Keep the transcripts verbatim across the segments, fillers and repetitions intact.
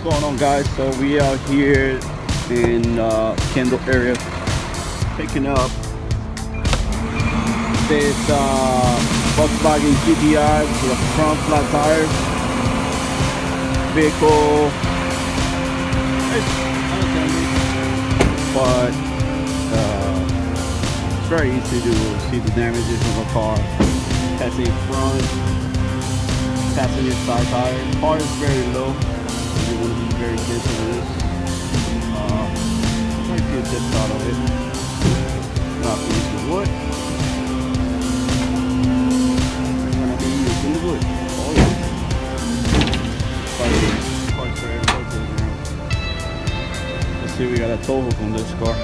What's going on, guys? So we are here in uh, Kendall area picking up this uh, Volkswagen G T I with a front flat tire vehicle. It's unattended, but uh, it's very easy to see the damages of a car. Passing front, passenger side tire. Car is very low. You want to be very gentle with this. Uh, try to get tips out of it. Not using wood. We're gonna be using the wood. Oh yeah. Quite, quite very important. Let's see, we got a tow hook on this car.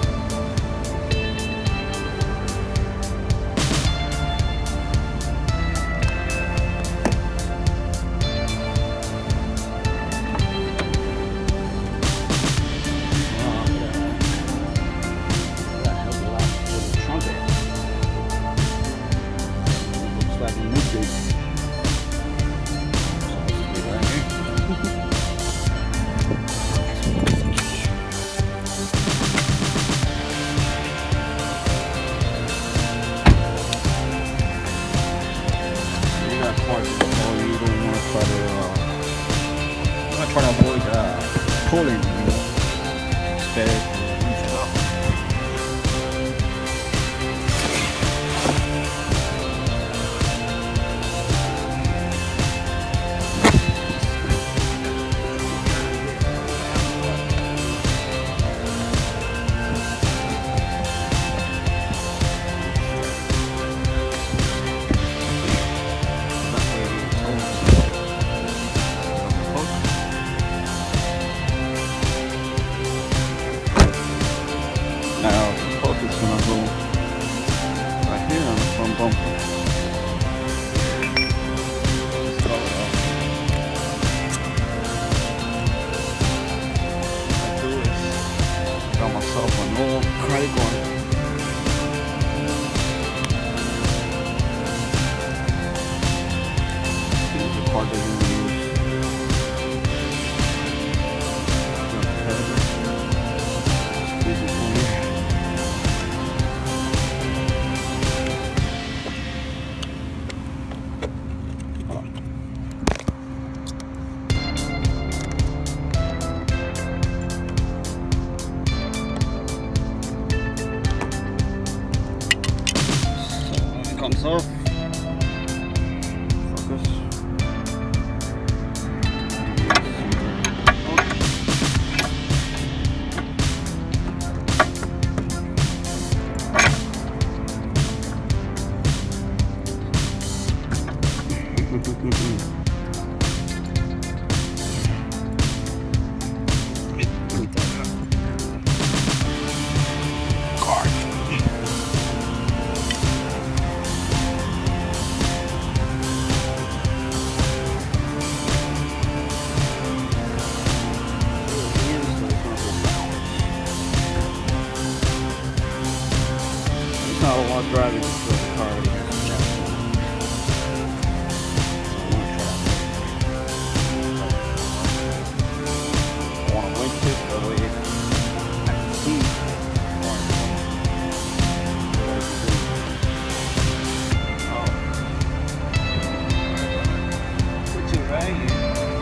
Try to avoid uh, pulling, you know. It's better to reach it up. Now, the focus is gonna go right here on the front bumper. So, uh, what I do is got myself an old credit card. Here's the card that you use. Squeeze it in here. Comes off. Focus. Card. I don't want driving this little car right here. I want to winch it that way I can see more. Oh. Put it right here.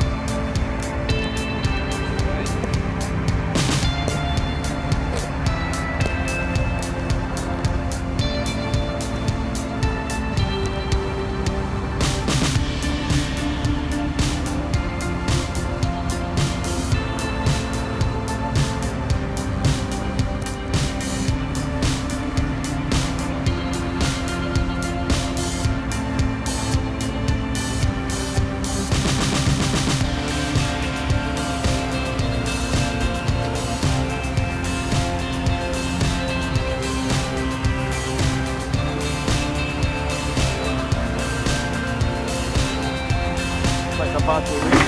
About to reach.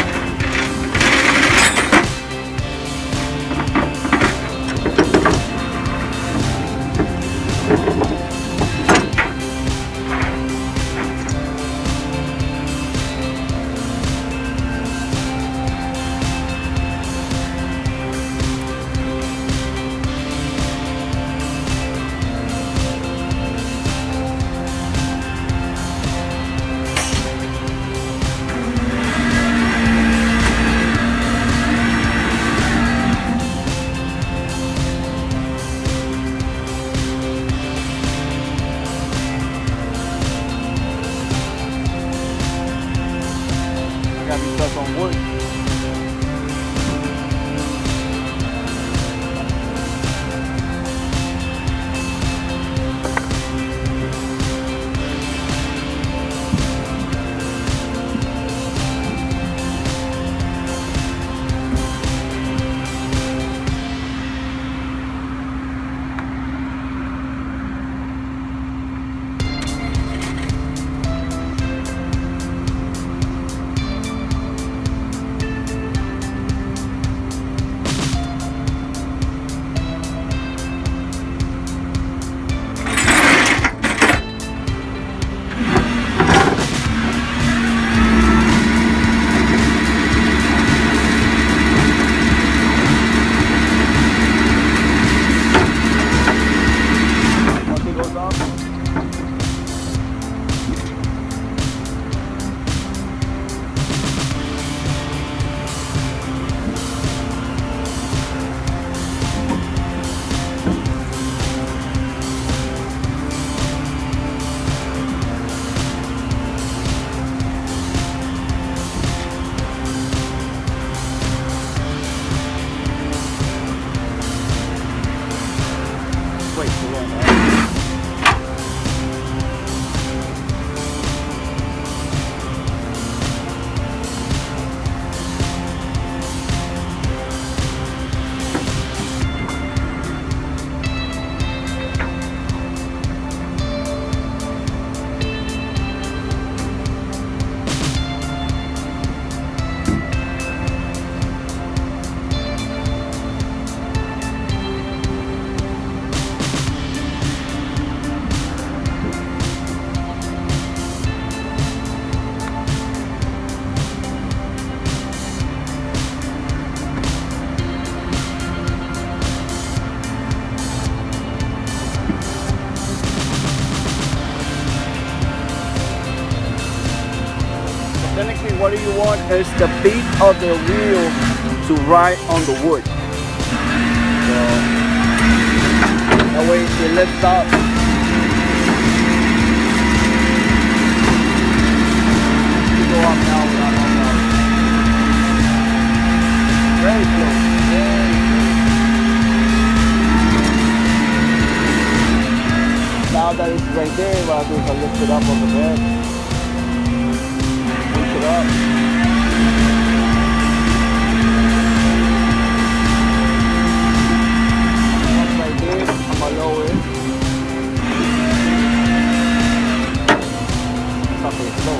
brake to run, right? Technically, what do you want is the beat of the wheel to ride on the wood. So that way it lifts up. You go up now without all that. Very slow. Very slow. Now that it's right there, what I'll do is I'll lift it up on the bed. It up. Up right there, I'm gonna lower it. Fucking slow.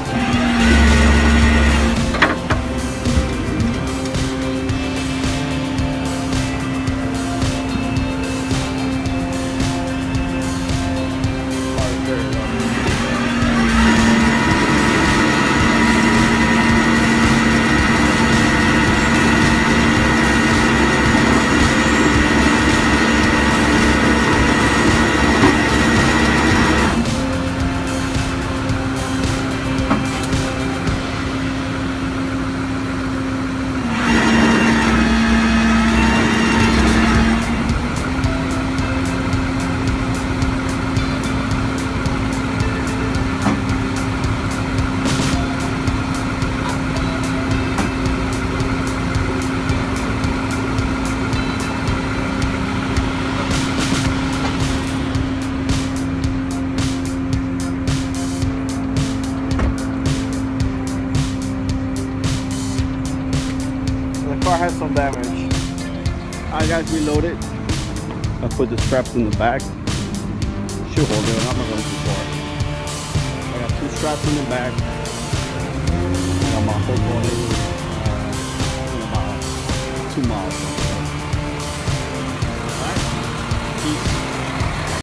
The car has some damage. Alright guys, reload it. I put the straps in the back. Should hold it, I'm not going too far. I got two straps in the back. I got my hook on it. Uh, in about two miles. Alright, peace.